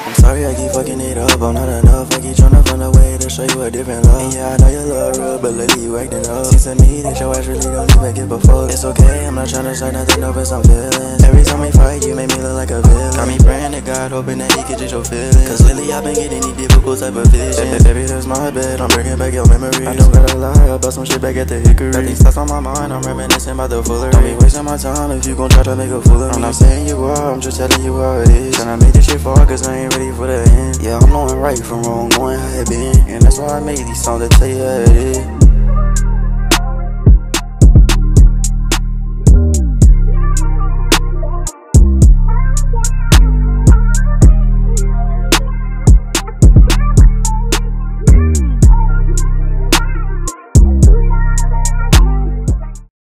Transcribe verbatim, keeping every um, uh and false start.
I'm sorry I keep fucking it up, I'm not enough. I keep tryna find a way to show you a different love. And yeah, I know you love real, but lately you acting up. Seems to me that your ass really don't even give a fuck. It's okay, I'm not tryna say nothing over some feelings. Every time we fight, you make me look like a villain. Got me praying to God, hoping that he can change your feelings. Cause lately I've been getting these difficult type of visions. Baby, there's my bed, I'm bringing back your memories. I don't gotta lie about some shit back at the Hickory. Got these thoughts on my mind, I'm reminiscing about the foolery. Don't be wasting my time if you gon' try to make a fool of me. I'm not saying you are, I'm just telling you how it is. Tryna make this shit far, cause I ain't ready for the end. Yeah, I'm knowing right from wrong, knowing how it been. And that's why I made these songs that tell you how it is.